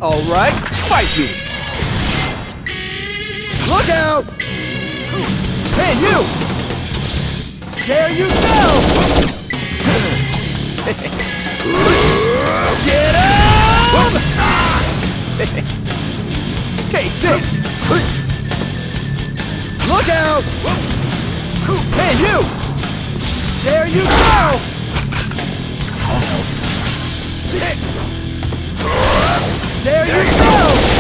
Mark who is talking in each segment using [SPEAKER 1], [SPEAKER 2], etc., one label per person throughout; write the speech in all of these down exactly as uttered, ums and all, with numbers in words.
[SPEAKER 1] All right, fight me! Look out! Hey, you! There you go! Get him! Take this! Look out! Hey, you! There you go!
[SPEAKER 2] I'll help.
[SPEAKER 1] There you go!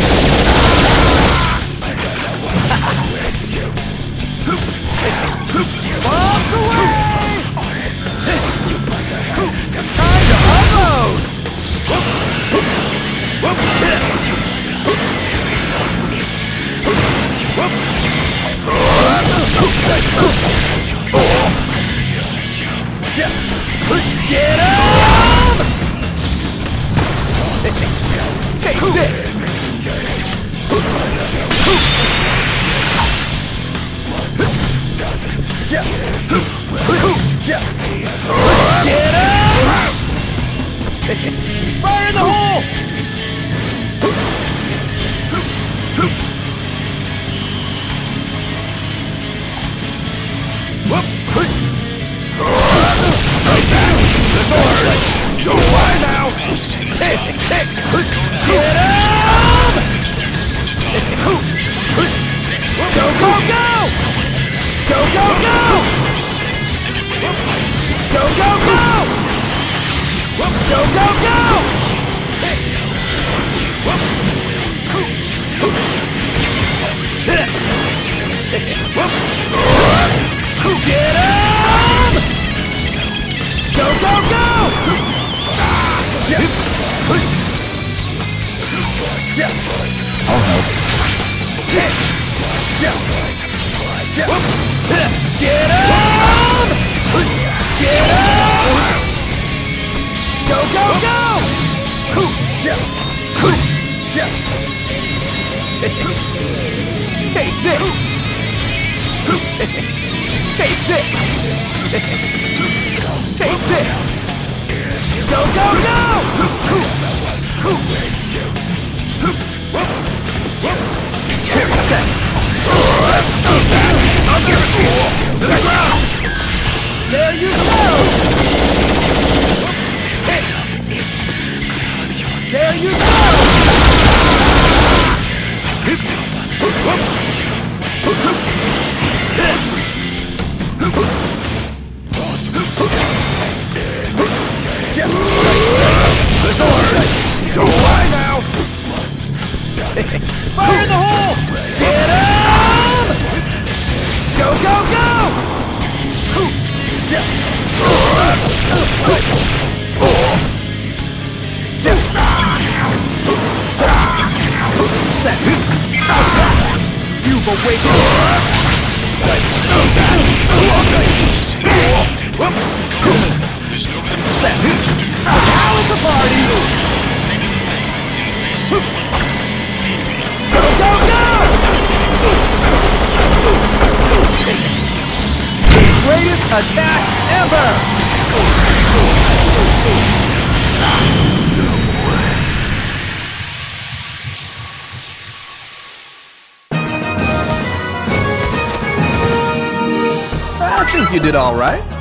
[SPEAKER 1] Walk away! Time to unload! Get him! Take this! Get him! Fire in the hole!
[SPEAKER 2] Don't fly now!
[SPEAKER 1] Get him! Go, go, go! Go, go, go! Go, go, go! Go, go, go! Get him! Go, go, go!
[SPEAKER 2] I'll help.
[SPEAKER 1] Get him! Get him! Go, go, go! Take this! Take this! Take this! Go, go, go! Here, set!
[SPEAKER 2] I'll give it to you! To the ground!
[SPEAKER 1] There you go! There you go!
[SPEAKER 2] The sword! Don't fly now!
[SPEAKER 1] Fire in the hole! Get him! Go, go, go! Set. You've awakened. Set. Now it's a party! Go, go, go! Greatest attack ever! I think you did all right.